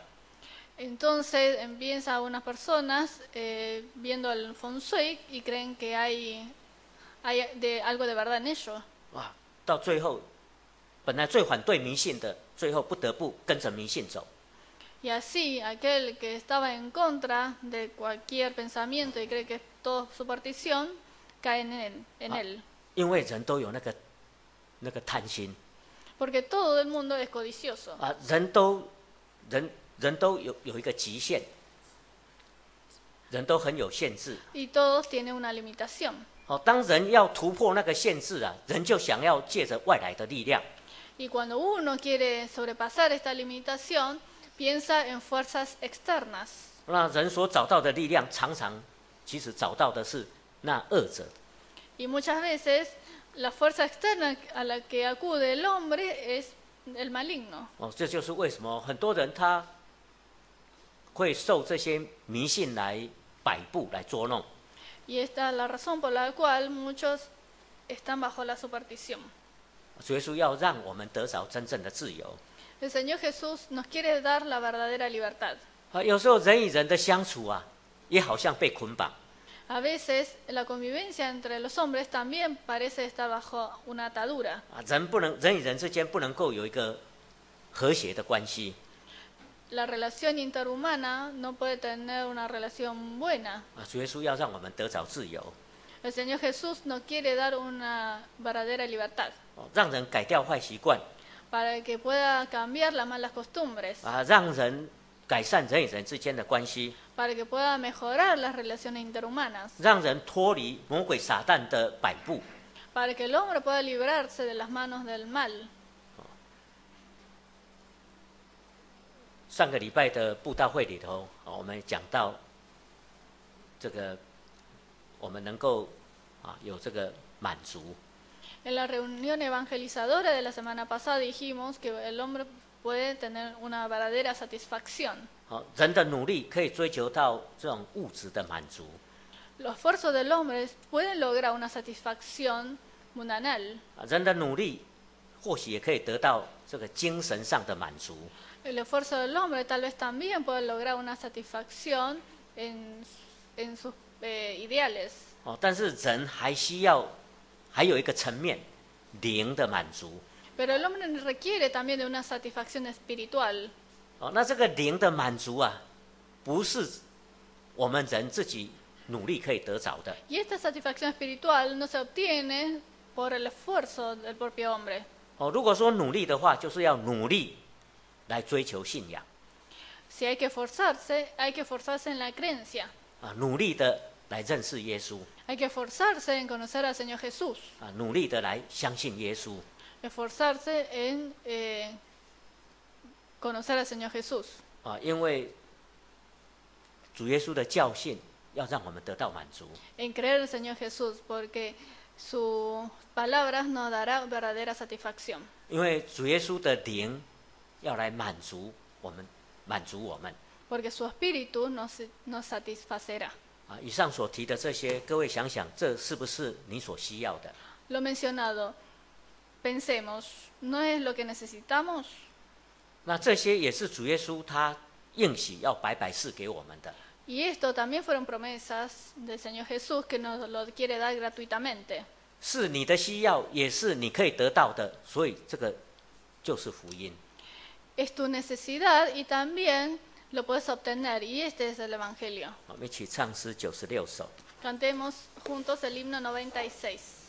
Entonces empieza unas personas eh, viendo el feng shui y creen que hay, hay de, algo de verdad en ello. 啊，到最后本来最反对迷信的，最后不得不跟着迷信走 Y así, aquel que estaba en contra de cualquier pensamiento y cree que es todo superstición, cae en él. En él. 因为人都有那个那个贪心 Porque todo el mundo es codicioso. 啊，人都人人都有有一个极限，人都很有限制。 Y todos tienen una limitación. 哦，当人要突破那个限制啊，人就想要借着外来的力量 Y cuando uno quiere sobrepasar esta limitación, piensa en fuerzas externas. 那人所找到的力量，常常其实找到的是那恶者 Y muchas veces la fuerza externa a la que acude el hombre es el maligno. 哦，这就是为什么很多人他会受这些迷信来摆布、来捉弄。 Y esta es la razón por la cual muchos están bajo la superstición. 主耶稣要让我们得着真正的自由 El Señor Jesús nos quiere dar la verdadera libertad. 啊，有时候人与人的相处啊，也好像被捆绑 A veces la convivencia entre los hombres también parece estar bajo una atadura. 啊，人不能人与人之间不能够有一个和谐的关系 La relación interhumana no puede tener una relación buena. 啊。主耶稣要让我们得着自由 El Señor Jesús nos quiere dar una verdadera libertad 哦，让人改掉坏习惯 para que pueda cambiar las malas costumbres, 啊，让人改善人与人之间的关系， para que pueda mejorar las relaciones interhumanas, 让人脱离魔鬼撒旦的摆布 para que el hombre pueda librarse de las manos del mal. 上个礼拜的布道会里头，啊，我们讲到这个，我们能够啊有这个满足 En la reunión evangelizadora de la semana pasada dijimos que el hombre puede tener una verdadera satisfacción. 好，人的努力可以追求到这种物质的满足 Los esfuerzos del hombre pueden lograr una satisfacción mundanal. 啊，人的努力或许也可以得到这个精神上的满足 El esfuerzo del hombre tal vez también puede lograr una satisfacción en, en sus eh, ideales. 哦，但是人还需要还有一个层面灵的满足 Pero el hombre requiere también de una satisfacción espiritual. 哦，那这个灵的满足啊，不是我们人自己努力可以得着的。 Y esta satisfacción espiritual no se obtiene por el esfuerzo del propio hombre. 哦，如果说努力的话，就是要努力来追求信仰 Si hay que esforzarse, hay que esforzarse en la creencia. 啊，努力的来认识耶稣 Hay que esforzarse en conocer al Señor Jesús. 啊，努力的来相信耶稣 Esforzarse en eh, conocer al Señor Jesús. 啊，因为主耶稣的教训要让我们得到满足 En creer en el Señor Jesús, porque sus palabras nos dará verdadera satisfacción. 因为主耶稣的灵要来满足我们，满足我们 Porque su espíritu nos, nos satisfacerá. 啊。以上所提的这些，各位想想，这是不是你所需要的？ Lo mencionado, pensemos, ¿no es lo que necesitamos? 那这些也是主耶稣他应许要白白赐给我们的。 Y esto también fueron promesas del Señor Jesús que nos lo quiere dar gratuitamente. 是你的需要，也是你可以得到的，所以这个就是福音。 Es tu necesidad y también lo puedes obtener. Y este es el Evangelio. 我们一起唱诗九十六首。 Cantemos juntos el himno noventa y seis.